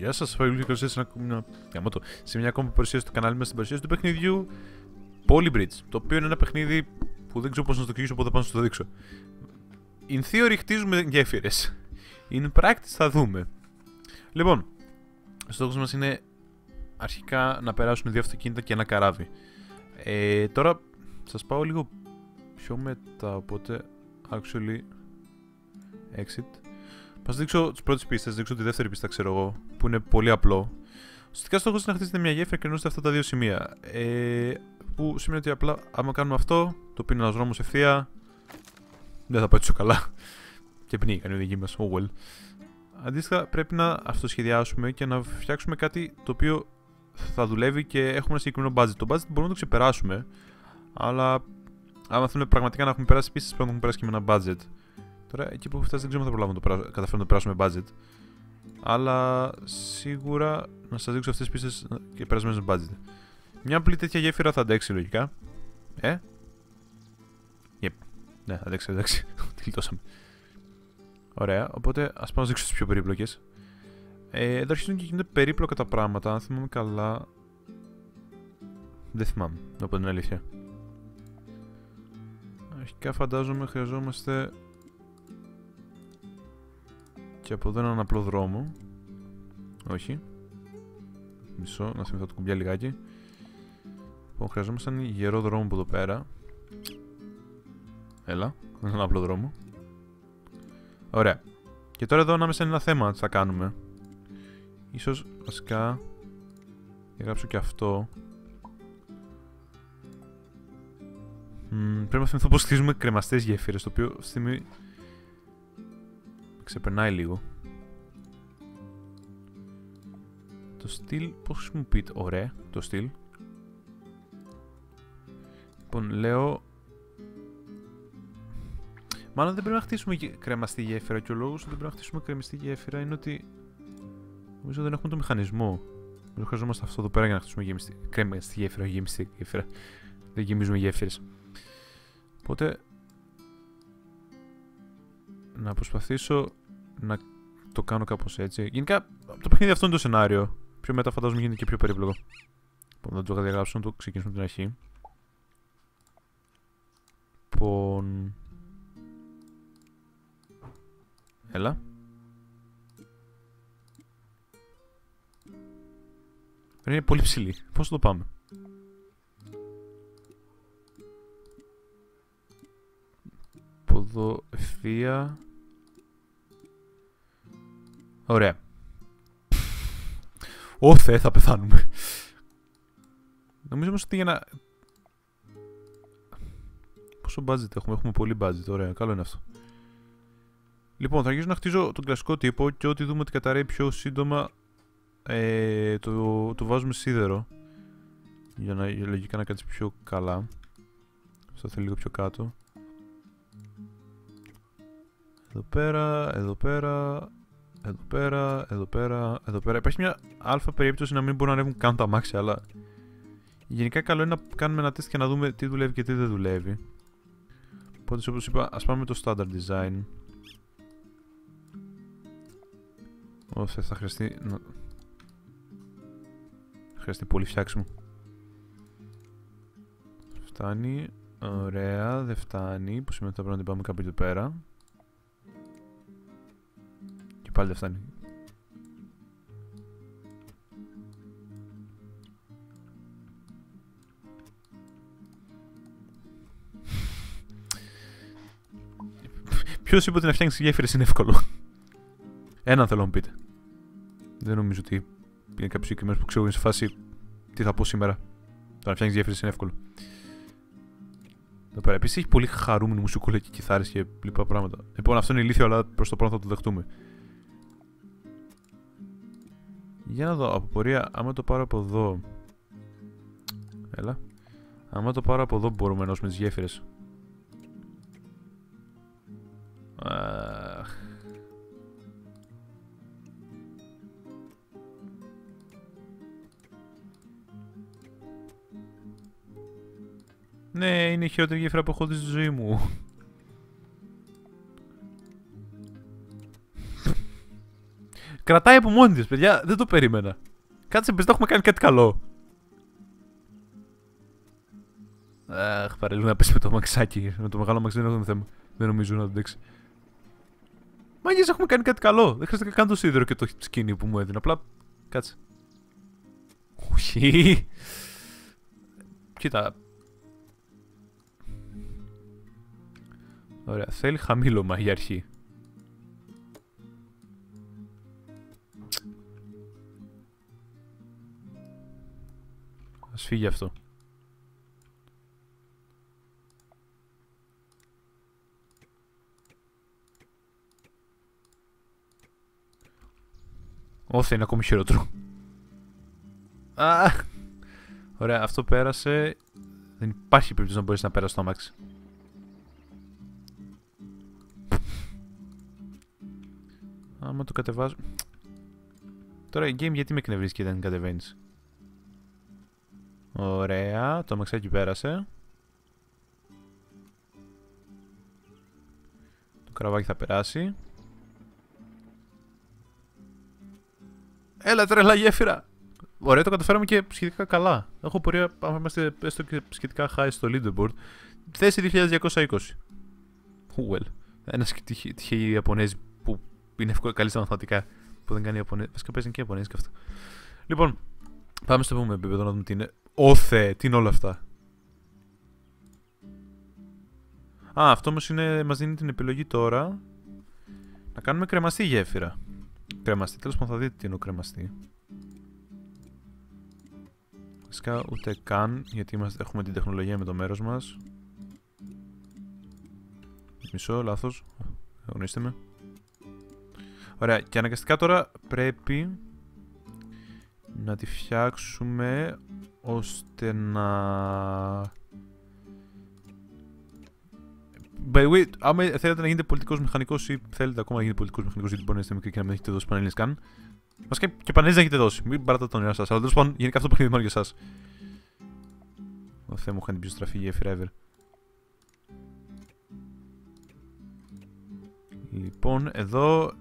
Γεια σας, φίλοι, καλώς ήρθατε σε μια ακόμη παρουσίαση του κανάλι μας, στην παρουσίαση του παιχνιδιού Polybridge. Το οποίο είναι ένα παιχνίδι που δεν ξέρω πώς να το εξηγήσω, οπότε πάω να σας το δείξω. In theory χτίζουμε γέφυρες. In practice θα δούμε. Λοιπόν, ο στόχος μας είναι αρχικά να περάσουν 2 αυτοκίνητα και ένα καράβι. Τώρα σας πάω λίγο πιο μετά, οπότε actually exit. Θα σας δείξω τις πρώτες πίστες, θα σας δείξω τη δεύτερη πίστα, ξέρω εγώ, που είναι πολύ απλό. Ουσιαστικά στόχος είναι να χτίσετε μια γέφυρα και να ενώσετε αυτά τα δύο σημεία. Που σημαίνει ότι απλά, άμα κάνουμε αυτό, το οποίο είναι ένας δρόμος ευθεία, δεν θα πάει τόσο καλά. Και πνίγηκαν οι οδηγοί μας, oh well. Αντίστοιχα, πρέπει να αυτοσχεδιάσουμε και να φτιάξουμε κάτι το οποίο θα δουλεύει και έχουμε ένα συγκεκριμένο budget. Το budget μπορούμε να το ξεπεράσουμε, αλλά άμα θέλουμε πραγματικά να έχουμε περάσει πίστες, πρέπει να έχουμε περάσει και με ένα budget. Τώρα, εκεί που έχω φτάσει, δεν ξέρω αν θα προλάβουμε να καταφέρουμε να το περάσουμε budget. Αλλά σίγουρα να σας δείξω αυτές τις πίστες και περασμένες με budget. Μια απλή τέτοια γέφυρα θα αντέξει λογικά. Yep. Ναι, αντέξει, εντάξει. Τη γλιτώσαμε. Ωραία, οπότε ας πάω να δείξω τις πιο περίπλοκες. Εδώ αρχίζουν και γίνονται περίπλοκα τα πράγματα. Αν θυμάμαι καλά. Δεν θυμάμαι, να πω την αλήθεια. Αρχικά φαντάζομαι χρειαζόμαστε και από εδώ έναν απλό δρόμο. Όχι. Μισό, να θυμηθώ το κουμπιά λιγάκι. Λοιπόν, χρειαζόμαστε έναν γερό δρόμο από εδώ πέρα. Έλα, έναν απλό δρόμο. Ωραία. Και τώρα εδώ ανάμεσα είναι ένα θέμα τι θα κάνουμε. Ίσως βασικά γράψω και αυτό. Πρέπει να θυμηθώ πως χτίζουμε κρεμαστές γέφυρες, το οποίο αυτή τη στιγμή ξεπερνάει λίγο. Το στυλ, πώς χρησιμοποιείται? Ωραία, το στυλ. Λοιπόν, λέω... Μάλλον δεν πρέπει να χτίσουμε κρεμαστή γέφυρα και ο λόγος που δεν πρέπει να χτίσουμε κρεμαστή γέφυρα είναι ότι νομίζω δεν έχουμε το μηχανισμό. Δεν χρειαζόμαστε αυτό εδώ πέρα για να χτίσουμε κρεμαστή γέφυρα, όχι γεμιστή γέφυρα. Δεν γεμίζουμε γέφυρες. Οπότε να προσπαθήσω να το κάνω κάπως έτσι. Γενικά το παιχνίδι αυτό είναι το σενάριο. Πιο μετά φαντάζομαι γίνεται και πιο περίπλοκο. Λοιπόν, θα το διαγράψω να το ξεκινήσουμε από την αρχή. Λοιπόν... Έλα. Είναι πολύ ψηλή. Πώς θα το πάμε? Από εδώ ευθεία. Ωραία. Ω Θεέ, θα πεθάνουμε. Νομίζω όμως ότι για να... Πόσο budget έχουμε? Έχουμε πολύ budget. Ωραία, καλό είναι αυτό. Λοιπόν, θα αρχίσω να χτίζω τον κλασικό τύπο και ό,τι δούμε ότι καταραίει πιο σύντομα το βάζουμε σίδερο. Για να λογικά να κάτσει πιο καλά. Αυτό θέλει λίγο πιο κάτω. Εδώ πέρα, εδώ πέρα, εδώ πέρα, εδώ πέρα, εδώ πέρα. Υπάρχει μια αλφα περίπτωση να μην μπορούν να ανέβουν καν τα αμάξια, αλλά γενικά καλό είναι να κάνουμε ένα τεστ και να δούμε τι δουλεύει και τι δεν δουλεύει. Οπότε όπως είπα, ας πάμε με το standard design. Όσο θα χρειαστεί να... Χρειαστεί πολύ φτιάξιμο. Φτάνει. Ωραία, δεν φτάνει. Που σημαίνει ότι θα πρέπει να την πάμε κάπου εδώ πέρα. Και πάλι δεν φτάνει. Ποιος είπε ότι να φτιάξεις γέφυρες είναι εύκολο? Έναν θέλω να μου πείτε. Δεν νομίζω ότι είναι κάποιος συγκεκριμένος που ξέρω είναι σε φάση τι θα πω σήμερα. Το να φτιάξεις γέφυρες είναι εύκολο. Εδώ πέρα. Επίσης έχει πολύ χαρούμενη μουσικούλα και κιθάρες και λοιπά πράγματα. Λοιπόν, αυτό είναι ηλίθιο, αλλά προς το πρώτο θα το δεχτούμε. Για να δω, από πορεία, άμα το πάρω από εδώ. Έλα. Άμα το πάρω από εδώ μπορούμε να ενώσουμε τις γέφυρες. Ναι, είναι η χειρότερη γέφυρα που έχω δει στη ζωή μου. Κρατάει από μόνη της, παιδιά. Δεν το περίμενα. Κάτσε, πες, έχουμε κάνει κάτι καλό. Αχ, παρελθόν να πέσει με το μαξάκι. Με το μεγάλο μαξί δεν έχω θέμα. Δεν νομίζω να το αντέξει. Μάγες, έχουμε κάνει κάτι καλό. Δεν χρειάζεται καν το σίδερο και το σκίνι που μου έδινε. Απλά. Κάτσε. Όχι. Κοίτα. Ωραία. Θέλει χαμήλωμα για αρχή. Ας φύγει αυτό. Όθε είναι ακόμη χειρότερο. Ωραία, αυτό πέρασε. Δεν υπάρχει περίπτωση να μπορείς να πέρασεις το αμάξι. Άμα το κατεβάζω. Τώρα η game γιατί με εκνευρίζει και δεν κατεβαίνεις. Ωραία, το αμαξάκι πέρασε. Το καραβάκι θα περάσει. Έλα τρελά γέφυρα! Ωραία, το καταφέραμε και σχετικά καλά. Έχω πορεία, άμα είμαστε έστω και σχετικά high στο leaderboard. Θέση 2220. Well. Ένας τυχαίοι Ιαπωνέζοι που είναι καλή στα μαθηματικά. Που δεν κάνει Ιαπωνέζοι. Βασικά παίζει και Ιαπωνέζοι και αυτό. Λοιπόν, πάμε στο επόμενο επίπεδο να δούμε τι είναι. Όθε, τι είναι όλα αυτά. Αυτό όμως μας δίνει την επιλογή τώρα να κάνουμε κρεμαστή γέφυρα. Κρεμαστή, τέλος πάντων θα δείτε τι είναι ο κρεμαστή. Φυσικά ούτε καν, γιατί έχουμε την τεχνολογία με το μέρος μας. Μισό, λάθος. Αγωνίστε με. Ωραία, και αναγκαστικά τώρα πρέπει να τη φτιάξουμε ώστε να... By the way, άμα θέλετε να γίνετε πολιτικός μηχανικός ή θέλετε ακόμα να γίνετε πολιτικός μηχανικός γιατί μπορεί να είστε μικροί και να μην έχετε δώσει πανελλήνες καν. Βασικά και πανελλήνες να έχετε δώσει, μην παράτε τον όνειρά σας. Αλλά τέλος πάντων, γενικά αυτό το παιχνίδι μόνο για εσάς. Ο Θεέ μου, είχαν την πιο στραφή γέφυρα ever. Λοιπόν, εδώ.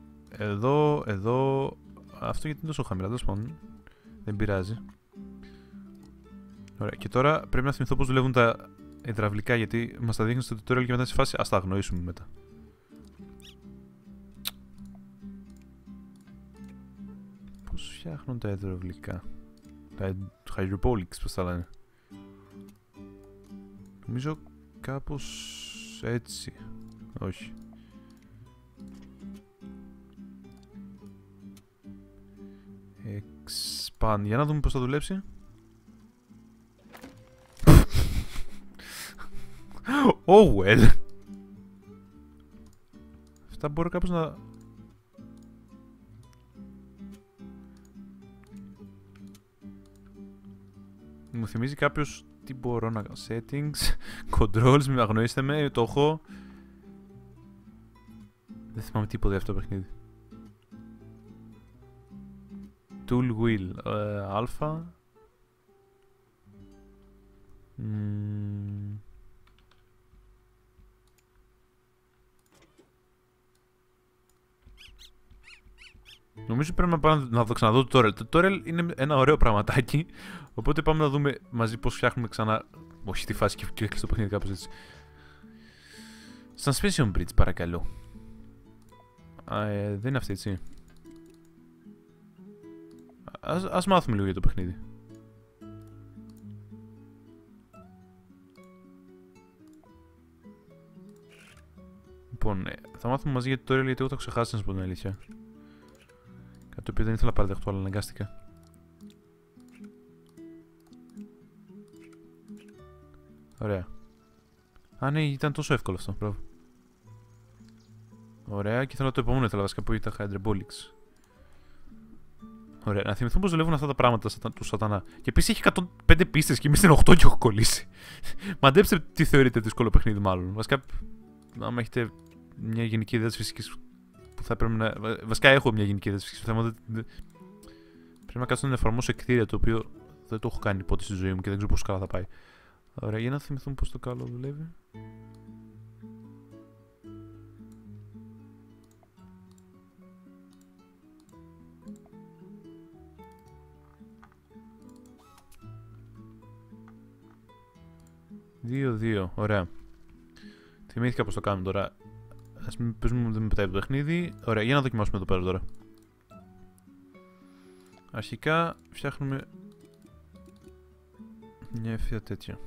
Αυτό γιατί είναι τόσο χαμηλά, τέλος πάντων. Δεν πειράζει. Ωραία, και τώρα πρέπει να θυμηθώ πώς δουλεύουν τα υδραυλικά γιατί μας τα δείχνει στο tutorial και μετά στη φάση ας τα αγνοήσουμε μετά. Πώς φτιάχνουν τα υδραυλικά? Τα hydroponics, πώς τα λένε. Νομίζω κάπως έτσι. Όχι. Expand. Για να δούμε πώς θα δουλέψει. Oh well. Αυτά μπορώ κάπως να... Μου θυμίζει κάποιος τι μπορώ να κάνω. Settings, controls, μην αγνοήσετε με, το έχω. Δεν θυμάμαι τίποτα για αυτό το παιχνίδι. Tool wheel, αλφα. Νομίζω πρέπει να πάω να το ξαναδώ το tutorial. Το tutorial είναι ένα ωραίο πραγματάκι. Οπότε πάμε να δούμε μαζί πώς φτιάχνουμε ξανά. Όχι τη φάση και κλείσει το παιχνίδι κάπως έτσι. Suspension bridge, παρακαλώ. Δεν είναι αυτή, έτσι. Ας μάθουμε λίγο για το παιχνίδι. Λοιπόν, θα μάθουμε μαζί για το tutorial γιατί εγώ το έχω ξεχάσει να σου πω την αλήθεια. Κάτι το οποίο δεν ήθελα να παραδεχτώ, αλλά αναγκάστηκα. Ωραία. Ναι, ήταν τόσο εύκολο αυτό. Μπράβο. Ωραία, και θέλω το επόμενο ήθελα βασικά που ήταν Hydroponics. Ωραία, να θυμηθούμε πώς δουλεύουν αυτά τα πράγματα του σατανά. Και επίσης έχει 105 πίστες και εμείς στην 8 και έχω κολλήσει. Μαντέψτε τι θεωρείτε δύσκολο παιχνίδι, μάλλον. Βασικά, άμα έχετε μια γενική ιδέα της φυσικής που θα πρέπει να. Βασικά, έχω μια γενική ιδέα της φυσικής που θα πρέπει να κάτσω να εφαρμόσω κτίρια το οποίο δεν το έχω κάνει ποτέ στη ζωή μου και δεν ξέρω πώς καλά θα πάει. Ωραία, για να θυμηθούμε πώς το καλό δουλεύει. 2-2. Ωραία. Θυμήθηκα πως το κάνουμε τώρα. Ας μην παίζουμε, δεν με πετάει το παιχνίδι. Ωραία, για να δοκιμάσουμε εδώ πέρα τώρα. Αρχικά φτιάχνουμε μια ευθεία τέτοια.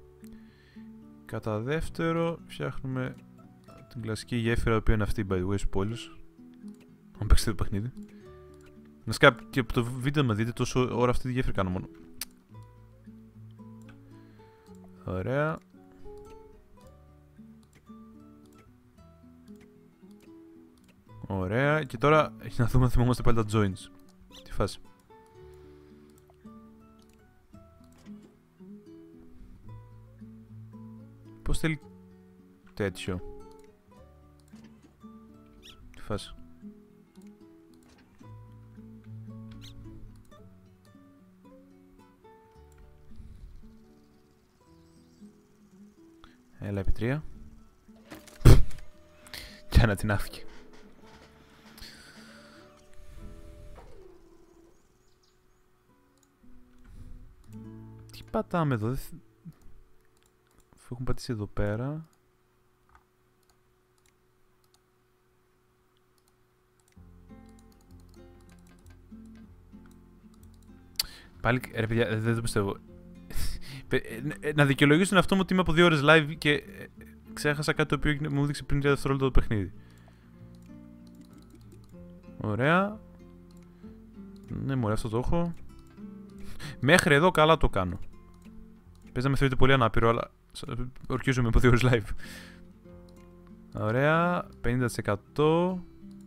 Κατά δεύτερο φτιάχνουμε την κλασική γέφυρα, η οποία είναι αυτή by the way στους πόλους. Αν παίξετε το παιχνίδι. Να και από το βίντεο με δείτε τόσο ώρα αυτή τη γέφυρα κάνω μόνο. Ωραία. Ωραία. Και τώρα έχει να δούμε αν θυμόμαστε πάλι τα joints. Τι φάση. Πώς θέλει τέτοιο. Τι φάση. Έλα επί 3. Κι ανατινάθηκε. Τι πατάμε εδώ, έχουν πατήσει εδώ πέρα. Πάλι, ρε παιδιά, δεν το πιστεύω. Να δικαιολογήσω τον αυτό μου ότι είμαι από 2 ώρες live και ξέχασα κάτι το οποίο μου έδειξε πριν 3 δευτερόλεπτα το παιχνίδι. Ωραία. Ναι, μωρέ, αυτό το έχω. Μέχρι εδώ καλά το κάνω. Πες να με θεωρείτε πολύ ανάπηρο, αλλά ορκίζομαι από 2 ώρες live. Ωραία. 50%.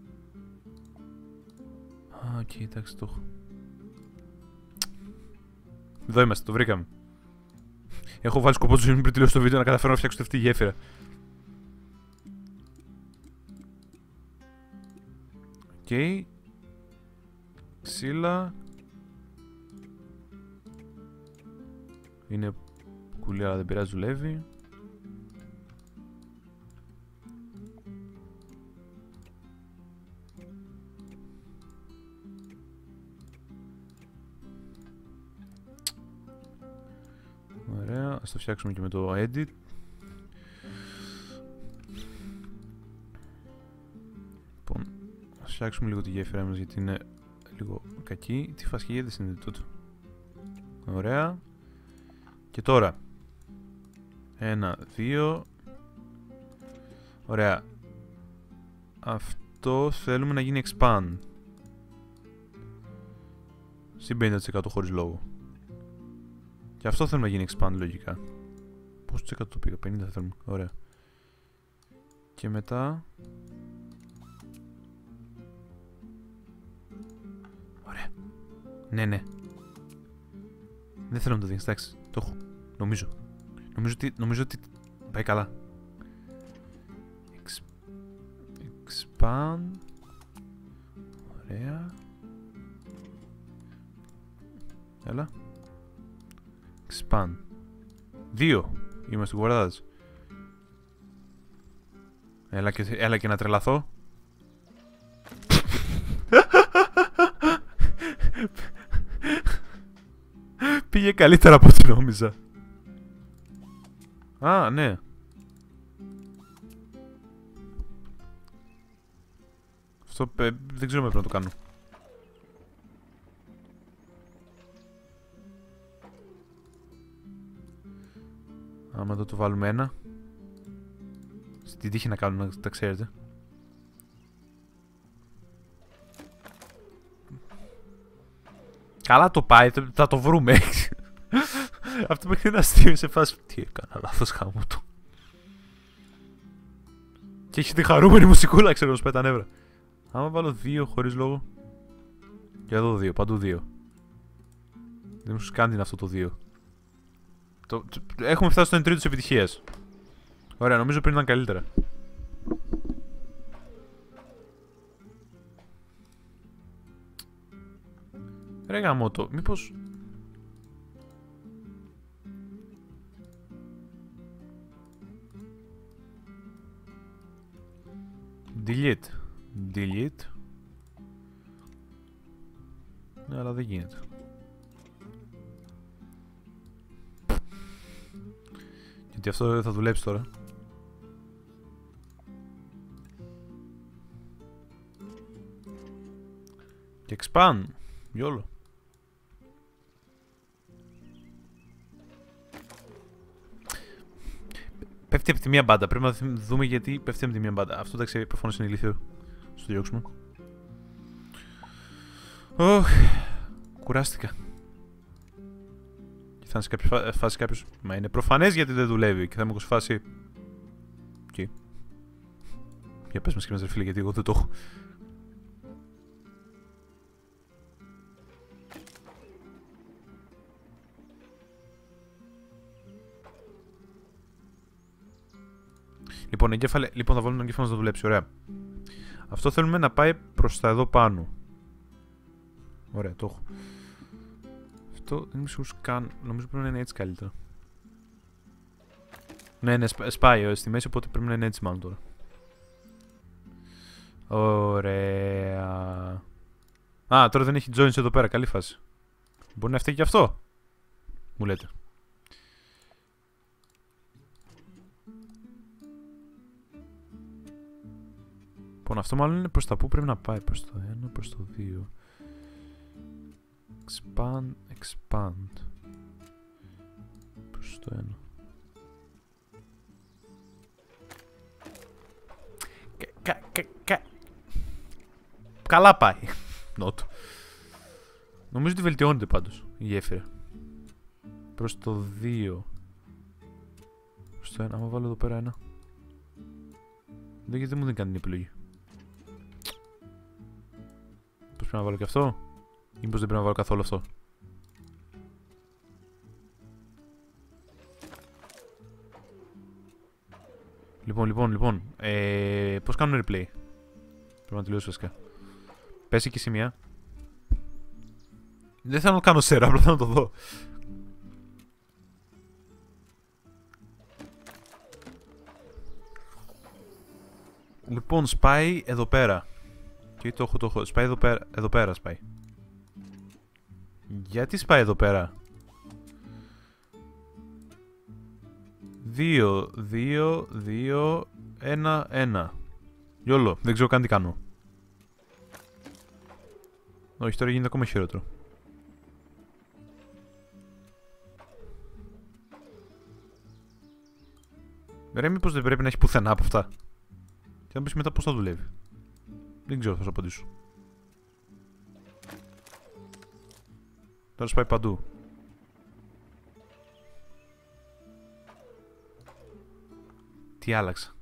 Οκ, εντάξει, το έχω. Εδώ είμαστε, το βρήκαμε. Έχω βάλει σκοπό του πριν τελειώσει το βίντεο να καταφέρω να φτιάξω αυτή τη γέφυρα. Οκ. Ξύλα. Είναι κουλή, αλλά δεν πειράζει, δουλεύει. Ωραία, ας το φτιάξουμε και με το edit. Λοιπόν, ας φτιάξουμε λίγο τη γέφυρα μας γιατί είναι λίγο κακή. Τι φασχηγέντες είναι τούτο. Ωραία. Και τώρα 1, 2. Ωραία. Αυτό θέλουμε να γίνει expand. Συν 50% χωρίς λόγο. Και αυτό θέλουμε να γίνει expand λογικά. Πόσο το 100 το πήγα, 50 θέλουμε. Ωραία. Και μετά. Ωραία. Ναι, ναι. Δεν θέλω να το δεις, εντάξει. Το έχω. Νομίζω ότι πάει καλά. Expand. Ωραία. Έλα. Expand. 2. Είμαστε κουβαρδάδες. Έλα και να τρελαθώ. Πήγε καλύτερα από ό,τι νόμιζα. Α, ναι. Αυτό δεν ξέρω πρέπει να το κάνω. Άμα εδώ το βάλουμε 1. Στην τύχη να κάνουμε, να τα ξέρετε. Καλά το πάει, θα το βρούμε. Αυτό μέχρι είναι αστείο σε φάση. Τι έκανα, λάθος χάμω το. Και έχει τη χαρούμενη μουσικούλα, ξέρω, σπάει τα νεύρα. Άμα βάλω 2 χωρίς λόγο. Και εδώ 2, παντού 2. Δεν μου σου κάνει αυτό το 2. Έχουμε φτάσει στο 1 τρίτο της επιτυχίας. Ωραία, νομίζω πριν ήταν καλύτερα. Ρε γαμώτο, μήπως... Delete. Ναι, αλλά δεν γίνεται. Και Γιατί αυτό δεν θα δουλέψει τώρα. Και expand. Γιόλο. Πέφτει από τη μία μπάντα. Πρέπει να δούμε γιατί πέφτει από τη μία μπάντα. Αυτό εντάξει, προφανώς είναι ηλίθιο. Στο διώξουμε. Κουράστηκα. Και θα είναι σε κάποια φάση κάποιος. Μα είναι προφανές γιατί δεν δουλεύει. Και θα είμαι 20 φάση. Okay. Για πες μας και μας ρε φίλε, γιατί εγώ δεν το έχω. Λοιπόν, λοιπόν, θα βάλουμε τον εγκέφαλο να το δουλέψει. Ωραία. Αυτό θέλουμε να πάει προς τα εδώ πάνω. Ωραία, το έχω. Αυτό δεν είμαι σίγουρος καν. Νομίζω πρέπει να είναι έτσι καλύτερα. Ναι, σπάει στη μέση, οπότε πρέπει να είναι έτσι μάλλον τώρα. Ωραία. Α, τώρα δεν έχει joins εδώ πέρα. Καλή φάση. Μπορεί να φταίει και αυτό. Μου λέτε. Λοιπόν, αυτό μάλλον είναι προς τα που πρέπει να πάει. Προς το 1, προς το 2. Expand. Προς το 1. Καλά πάει. Νότο. Νομίζω ότι βελτιώνεται πάντως η γέφυρα. Προς το 2. Προς το 1. Άμα βάλω εδώ πέρα 1. Γιατί δεν μου δεν κάνει την επιλογή. Πώς πρέπει να βάλω και αυτό, ή μήπως δεν πρέπει να βάλω καθόλου αυτό. Λοιπόν. Πώς κάνουμε replay. Πρέπει να τελειώσω βασικά. Πέσει και σημεία. Δεν θέλω να το κάνω σέρα, απλά θέλω να το δω. Λοιπόν, σπάει εδώ πέρα. Και το έχω. Σπάει εδώ πέρα σπάει. Γιατί σπάει εδώ πέρα? 2, 2, 2, 1, 1. Γιόλο, δεν ξέρω καν τι κάνω. Όχι, τώρα γίνεται ακόμα χειρότερο. Ρε, μήπως δεν πρέπει να έχει πουθενά από αυτά. Και να πεις μετά πώς θα δουλεύει. Δεν ξέρω, θα σου απαντήσω. Τώρα σπάει παντού. Τι άλλαξα?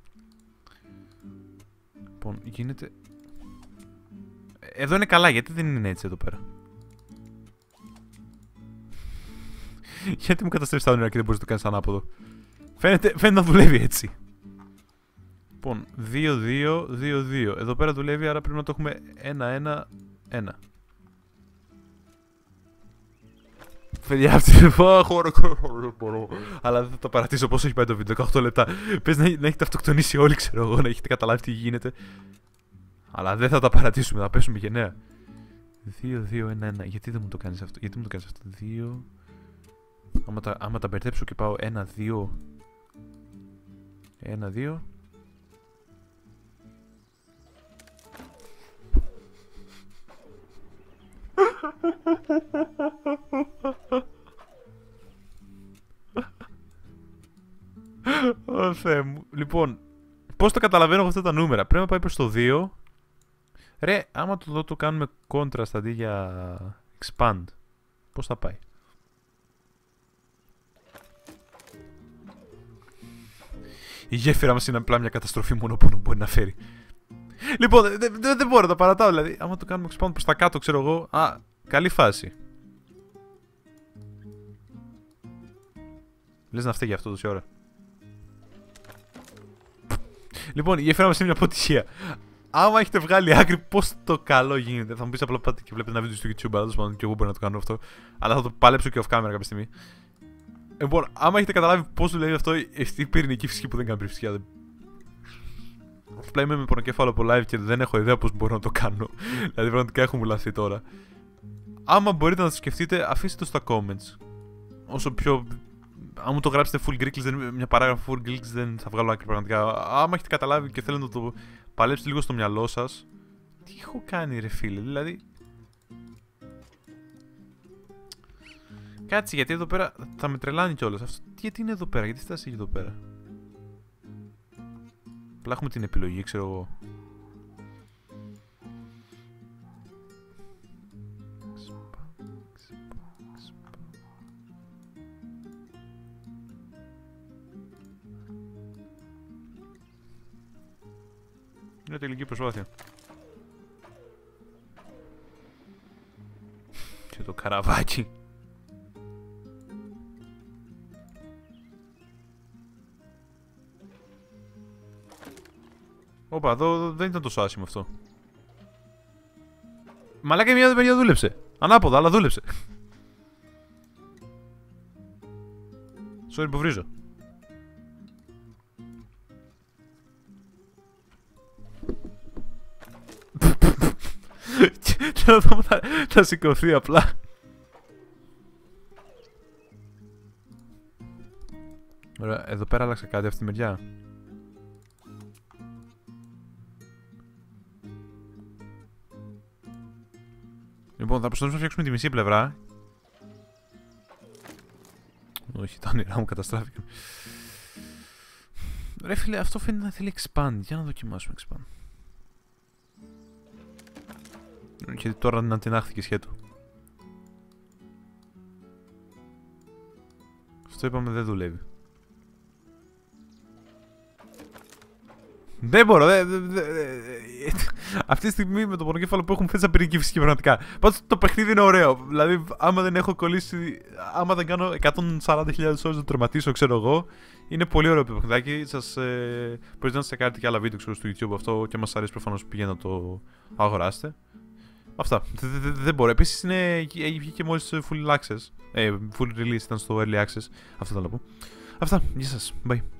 Λοιπόν, γίνεται... Εδώ είναι καλά, γιατί δεν είναι έτσι εδώ πέρα? Γιατί μου καταστρέφεις τα όνειρα και δεν μπορείς να το κάνεις ανάποδο? Φαίνεται να δουλεύει έτσι. Λοιπόν, 2, 2, 2, 2. Εδώ πέρα δουλεύει, άρα πρέπει να το έχουμε 1, 1, 1. Παιδιά, αυτή είναι χώρο. Αλλά δεν θα το παρατήσω πόσο έχει πάει το βίντεο. 18 λεπτά. Πες να έχετε αυτοκτονήσει όλοι, ξέρω εγώ, να έχετε καταλάβει τι γίνεται. Αλλά δεν θα τα παρατήσουμε, θα πέσουμε γενναία. 2, 2, 1, 1. Γιατί δεν μου το κάνεις αυτό? 2. Άμα τα μπερδέψω και πάω 1, 2. 1, 2. Ω Θεέ μου. Λοιπόν, πώς το καταλαβαίνω από αυτά τα νούμερα? Πρέπει να πάει προς το 2. Ρε, άμα το κάνουμε contrast αντί για expand, πώς θα πάει? Η γέφυρα μας είναι απλά μια καταστροφή, μόνο πόνο μπορεί να φέρει. Λοιπόν, δεν μπορώ να τα παρατάω, δηλαδή. Άμα το κάνουμε expand προς τα κάτω, ξέρω εγώ. Α, καλή φάση. Λες να φταίει αυτό τόση ώρα. Λοιπόν, η γέφυρα μας είναι μια αποτυχία. Άμα έχετε βγάλει άκρη πώς το καλό γίνεται, θα μου πεις απλά πάτε και βλέπετε ένα βίντεο στο YouTube, αλλά τέλος και εγώ μπορώ να το κάνω αυτό. Αλλά θα το παλέψω και off camera κάποια στιγμή. Λοιπόν, άμα έχετε καταλάβει πώς δουλεύει αυτό, η πυρηνική φυσική που δεν κάνει φυσικά. Απλά είμαι με πονοκέφαλο από live και δεν έχω ιδέα πώς μπορώ να το κάνω. Δηλαδή, πραγματικά έχω μουλαθεί τώρα. Άμα μπορείτε να το σκεφτείτε, αφήστε το στα comments. Όσο πιο Αν μου το γράψετε full Greek, μια παράγραφο full Greek, δεν θα βγάλω άκρη πραγματικά. Άμα έχετε καταλάβει και θέλετε να το παλέψετε λίγο στο μυαλό σας. Τι έχω κάνει, ρε φίλε, δηλαδή. Κάτσε, γιατί εδώ πέρα θα με τρελάνει κιόλας. Αυτό γιατί είναι εδώ πέρα, γιατί στάση έχει εδώ πέρα. Απλά έχουμε την επιλογή, ξέρω εγώ. Είναι τελική προσπάθεια. Και το καραβάκι. Όπα, εδώ δεν ήταν τόσο άσχημο αυτό. Μαλάκα, μια παιδιά δούλεψε. Ανάποδα, αλλά δούλεψε. Sorry που βρίζω. Και να δούμε θα σηκωθεί απλά. Ωραία, εδώ πέρα άλλαξα κάτι αυτή τη μεριά. Λοιπόν, θα προσπαθήσουμε να φτιάξουμε τη μισή πλευρά. Όχι, τα όνειρά μου καταστράφηκαν. Ρε φίλε, αυτό φαίνεται να θέλει expand. Για να δοκιμάσουμε expand. Και τώρα να την άχθηκε σχέτου. Αυτό είπαμε δεν δουλεύει. Δεν μπορώ, αυτή τη στιγμή με το πονοκέφαλο που έχουμε θέσει να πυρηνική φυσική πραγματικά. Πάντως το παιχνίδι είναι ωραίο. Δηλαδή, άμα δεν έχω κολλήσει, άμα δεν κάνω 140.000 ώρες να το τερματίσω, ξέρω εγώ, είναι πολύ ωραίο το παιχνιδάκι. Σας μπορείτε να τσεκάρετε και άλλα βίντεο ξέρω, στο YouTube αυτό και μας αρέσει προφανώς πηγαίνετε να το αγοράσετε. Αυτά. Δεν μπορώ. Επίσης έχει βγει και μόλις full access. Full release ήταν στο early access. Αυτό θέλω να πω. Αυτά. Γεια σας. Bye.